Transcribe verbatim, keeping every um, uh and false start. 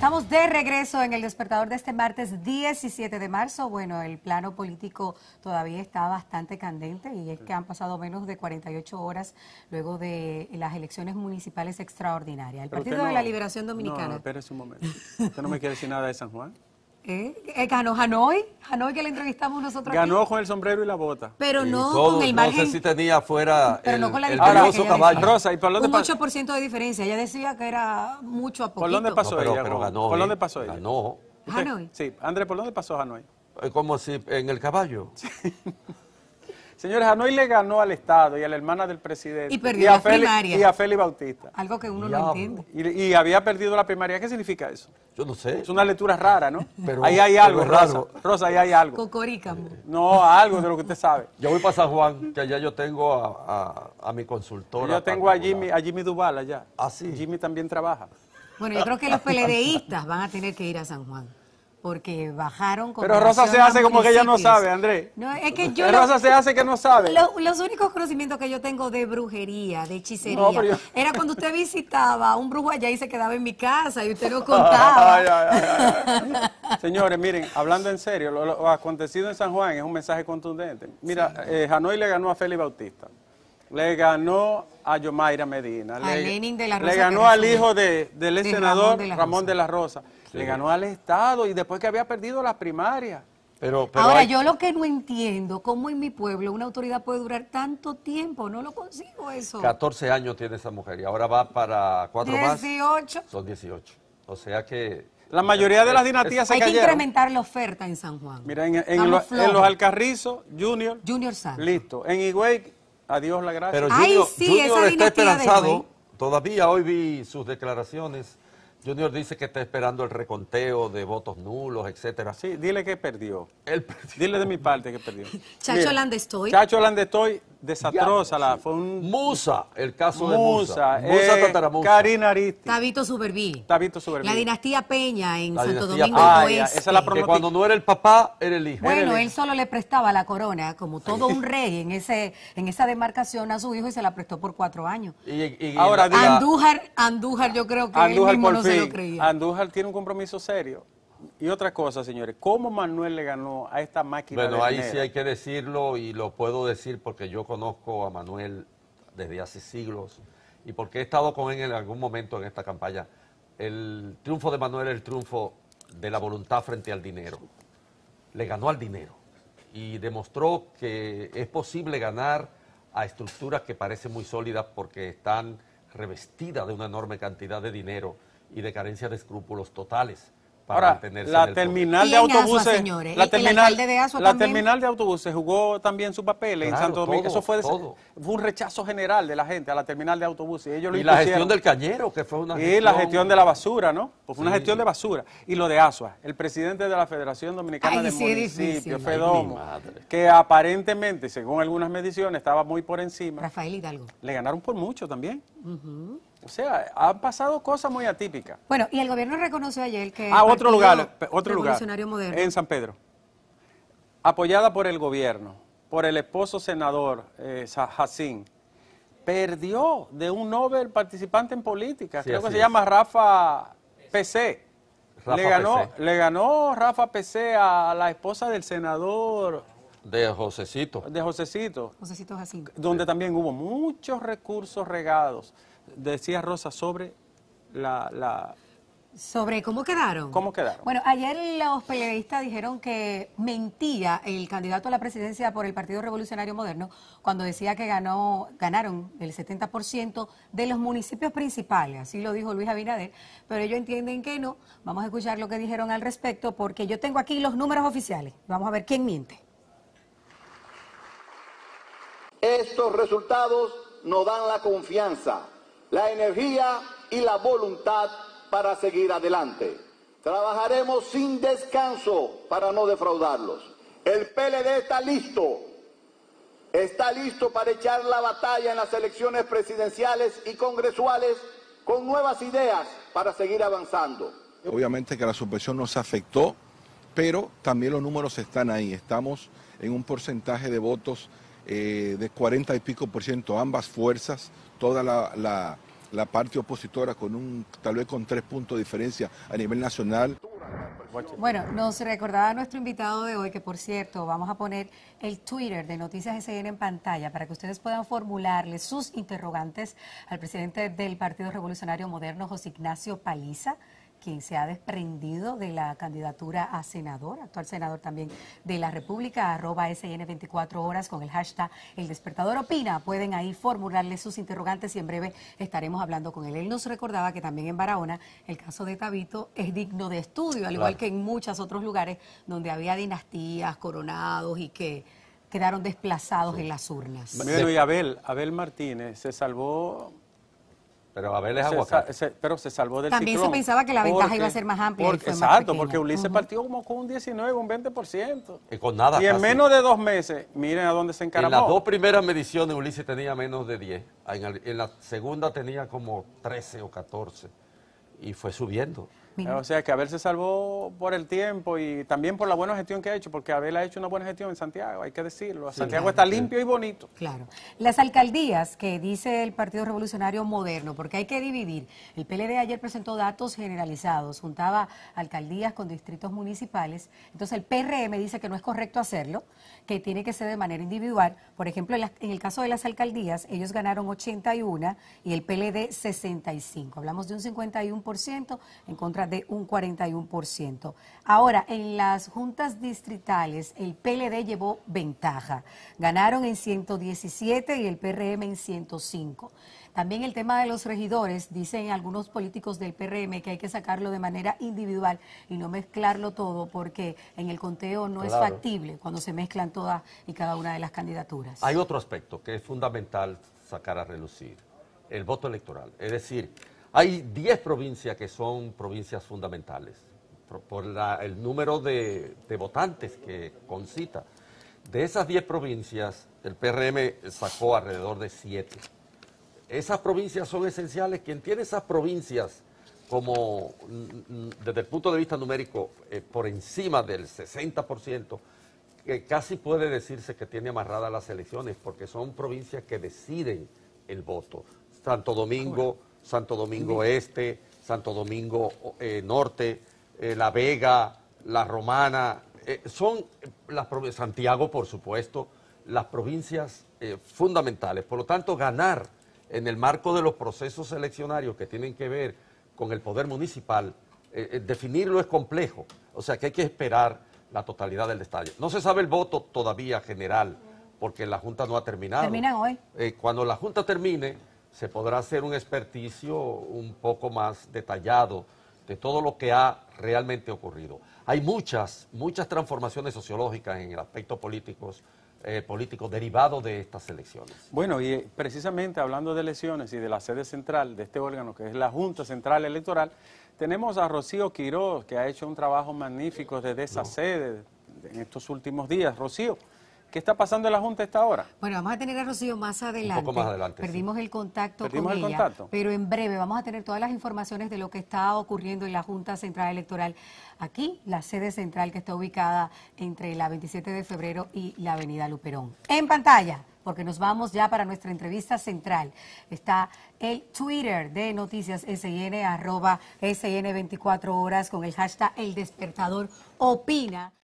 estamos de regreso en el despertador de este martes diecisiete de marzo. Bueno, el plano político todavía está bastante candente y es que han pasado menos de cuarenta y ocho horas luego de las elecciones municipales extraordinarias. El Pero Partido no, de la Liberación Dominicana. No, no, espérese un momento. ¿Usted no me quiere decir nada de San Juan? ¿Eh? ¿Eh, ganó Hanoi? Hanoi que le entrevistamos nosotros Ganó aquí. con el sombrero y la bota. Pero Y no todo, con el margen. No sé si tenía fuera pero el, no con la el diferencia valioso que ella caballo. decía. Rosa, ¿y por dónde Un pasó? ocho por ciento de diferencia. Ella decía que era mucho a poquito. ¿Por dónde pasó No, pero, ella? pero Juan? ganó. ¿Por eh, dónde pasó ella? Ganó. ¿Usted? Hanoi. Sí, Andrés, ¿por dónde pasó Hanoi? Eh, Como si en el caballo. Señores, Hanoi le ganó al Estado y a la hermana del presidente. Y perdió a las Feli- primarias. Y a Félix Bautista. Algo que uno Diablo. no entiende. Y, y había perdido la primaria. ¿Qué significa eso? Yo no sé. Es una lectura rara, ¿no? Pero- ahí hay pero algo, es Rosa. raro. Rosa, ahí hay algo. Cocorícamo. No, algo de lo que usted sabe. Yo voy para San Juan, que allá yo tengo a, a, a mi consultora. Yo tengo a particular. Jimmy, a Jimmy Duval allá. Ah, sí. Jimmy también trabaja. Bueno, yo creo que los PLDistas van a tener que ir a San Juan. Porque bajaron con Pero Rosa se relación a hace como que ella no municipios. sabe, Andrés. No, es que yo... Rosa lo- se hace que no sabe. lo- los únicos conocimientos que yo tengo de brujería, de hechicería, No, pero yo- era cuando usted visitaba a un brujo allá y se quedaba en mi casa y usted no contaba. Ay, ay, ay, ay. Señores, miren, hablando en serio, lo, lo acontecido en San Juan es un mensaje contundente. Mira, eh, Hanoi le ganó a Félix Bautista, le ganó a Yomaira Medina, A le, Lenin de la le Rosa, ganó que al era su- hijo de, del ex de senador Ramón de la Ramón Rosa. de la Rosa, le ganó al Estado y después que había perdido las primarias. Pero, pero Ahora, hay- yo lo que no entiendo, cómo en mi pueblo una autoridad puede durar tanto tiempo, no lo consigo eso. catorce años tiene esa mujer y ahora va para cuatro dieciocho. más. Son dieciocho. O sea que... La mayoría de las dinastías se Hay que cayeron. incrementar la oferta en San Juan. Mira, en, en Estamos lo- en flojos. los Alcarrizos, Junior, Junior Santos. listo. En Higüey, adiós la gracia. Pero Ay, Junior, sí, Junior esa está dinastía de esperanzado. Higüey. Todavía hoy vi sus declaraciones. Junior dice que está esperando el reconteo de votos nulos, etcétera. Sí, dile que perdió. Él perdió. Dile de mi parte que perdió. Chacho Mira, Landestoy. Chacho Landestoy, desastrosa. La, fue un Musa, el caso de Musa. Musa. Musa eh, Tataramusa. Karina Aristi. Tabito Superví. Tabito Superví. La dinastía Peña en La Santo dinastía Domingo Peña. del Ah, ya, Oeste. esa es la Que promoción. cuando no era el papá, era el hijo. Bueno, Era el- él solo le prestaba la corona, como todo un rey en ese en esa demarcación a su hijo y se la prestó por cuatro años. Y, y- y Ahora, la- diga- Andújar, Andújar yo creo que Andújar él mismo por no se lo fin. creía. Andújar tiene un compromiso serio. Y otra cosa, señores, ¿cómo Manuel le ganó a esta máquina Bueno, de ahí dinero? sí hay que decirlo y lo puedo decir porque yo conozco a Manuel desde hace siglos y porque he estado con él en algún momento en esta campaña. El triunfo de Manuel es el triunfo de la voluntad frente al dinero. Le ganó al dinero y demostró que es posible ganar a estructuras que parecen muy sólidas porque están revestidas de una enorme cantidad de dinero y de carencia de escrúpulos totales para Ahora, mantenerse en la el poder. terminal Y de en Asua, autobuses, señores, la el terminal, alcalde de Asua la también. terminal de autobuses jugó también su papel en Claro, Santo Domingo. todo, Eso fue, de- todo. fue un rechazo general de la gente a la terminal de autobuses. Ellos lo Y la impusieron. gestión del cañero, que fue una Y la gestión de la basura, ¿no? Pues fue una Sí. gestión de basura. Y lo de Asua, el presidente de la Federación Dominicana Ay, de sí, es difícil. Municipios, Ay, Fedomo, mi madre. que aparentemente, según algunas mediciones, estaba muy por encima. Rafael Hidalgo. Le ganaron por mucho también. O sea, han pasado cosas muy atípicas. Bueno, y el gobierno reconoció ayer que... Ah, el otro Partido lugar, pe- otro lugar. Revolucionario Moderno. En San Pedro. Apoyada por el gobierno, por el esposo senador eh, Sa- Jacín, perdió de un Nobel participante en política. Sí, Creo que así se es. llama Rafa P C. Rafa le ganó, P C. le ganó Rafa P C a la esposa del senador de Josecito. de Josecito, Josecito Jacinto. donde también hubo muchos recursos regados, decía Rosa, sobre la, la ¿Sobre cómo quedaron? cómo quedaron. Bueno, ayer los periodistas dijeron que mentía el candidato a la presidencia por el Partido Revolucionario Moderno cuando decía que ganó, ganaron el setenta por ciento de los municipios principales, así lo dijo Luis Abinader, pero ellos entienden que no. Vamos a escuchar lo que dijeron al respecto porque yo tengo aquí los números oficiales. Vamos a ver quién miente. Estos resultados nos dan la confianza, la energía y la voluntad para seguir adelante. Trabajaremos sin descanso para no defraudarlos. El P L D está listo, está listo para echar la batalla en las elecciones presidenciales y congresuales con nuevas ideas para seguir avanzando. Obviamente que la suspensión nos afectó, pero también los números están ahí. Estamos en un porcentaje de votos eh, de cuarenta y pico por ciento, ambas fuerzas, toda la, la, la parte opositora con un, tal vez con tres puntos de diferencia a nivel nacional. Bueno, nos recordaba nuestro invitado de hoy que, por cierto, vamos a poner el Twitter de Noticias S N en pantalla para que ustedes puedan formularle sus interrogantes al presidente del Partido Revolucionario Moderno, José Ignacio Paliza, quien se ha desprendido de la candidatura a senador, actual senador también de la República, arroba S N veinticuatro horas con el hashtag El Despertador Opina. Pueden ahí formularle sus interrogantes y en breve estaremos hablando con él. Él nos recordaba que también en Barahona el caso de Tabito es digno de estudio, al igual que en muchos otros lugares donde había dinastías, coronados y que quedaron desplazados en las urnas. Bueno, y Abel, Abel Martínez se salvó... Pero Abel es se, aguacate. se, pero se salvó del También ciclón. se pensaba que la ventaja Porque- iba a ser más amplia. porque- y fue más exacto, pequeña. porque Ulises Ujú. partió como con un diecinueve, un veinte por ciento. Y con nada Y en casi. menos de dos meses, miren a dónde se En encaramó. las dos primeras mediciones Ulises tenía menos de diez. En, el- en la segunda tenía como trece o catorce. Y fue subiendo. Mira. O sea que Abel se salvó por el tiempo y también por la buena gestión que ha hecho, porque Abel ha hecho una buena gestión en Santiago, hay que decirlo. Santiago claro. está limpio y bonito. Claro. Las alcaldías que dice el Partido Revolucionario Moderno, porque hay que dividir. El P L D ayer presentó datos generalizados, juntaba alcaldías con distritos municipales. Entonces el P R M dice que no es correcto hacerlo, que tiene que ser de manera individual. Por ejemplo, en, la- en el caso de las alcaldías, ellos ganaron ochenta y uno y el P L D sesenta y cinco. Hablamos de un cincuenta y uno por ciento en contra de un cuarenta y uno por ciento. Ahora, en las juntas distritales, el P L D llevó ventaja. Ganaron en ciento diecisiete y el P R M en ciento cinco. También el tema de los regidores, dicen algunos políticos del P R M que hay que sacarlo de manera individual y no mezclarlo todo porque en el conteo no es Claro. factible cuando se mezclan todas y cada una de las candidaturas. Hay otro aspecto que es fundamental sacar a relucir, el voto electoral. Es decir, hay diez provincias que son provincias fundamentales, por, por la- el número de, de votantes que concita. De esas diez provincias, el P R M sacó alrededor de siete. Esas provincias son esenciales. Quien tiene esas provincias como, mm, mm, desde el punto de vista numérico, eh, por encima del sesenta por ciento, que casi puede decirse que tiene amarradas las elecciones, porque son provincias que deciden el voto. Santo Domingo, Santo Domingo Este, Santo Domingo eh, Norte, eh, La Vega, La Romana, eh, son eh, las provi- Santiago, por supuesto, las provincias eh, fundamentales. Por lo tanto, ganar en el marco de los procesos eleccionarios que tienen que ver con el poder municipal, eh, eh, definirlo es complejo. O sea que hay que esperar la totalidad del detalle. No se sabe el voto todavía general, porque la Junta no ha terminado. ¿Terminan hoy? Eh, cuando la Junta termine, se podrá hacer un experticio un poco más detallado de todo lo que ha realmente ocurrido. Hay muchas, muchas transformaciones sociológicas en el aspecto políticos, eh, político derivado de estas elecciones. Bueno, y eh, precisamente hablando de elecciones y de la sede central de este órgano, que es la Junta Central Electoral, tenemos a Rocío Quiroz, que ha hecho un trabajo magnífico desde esa sede en estos últimos días. Rocío, ¿qué está pasando en la Junta a esta hora? Bueno, vamos a tener a Rocío más adelante. poco más adelante, Perdimos el contacto Perdimos con el ella, contacto. pero en breve vamos a tener todas las informaciones de lo que está ocurriendo en la Junta Central Electoral. Aquí, la sede central que está ubicada entre la veintisiete de febrero y la avenida Luperón. En pantalla, porque nos vamos ya para nuestra entrevista central. Está el Twitter de Noticias S N, arroba S N veinticuatro horas, con el hashtag El Despertador Opina.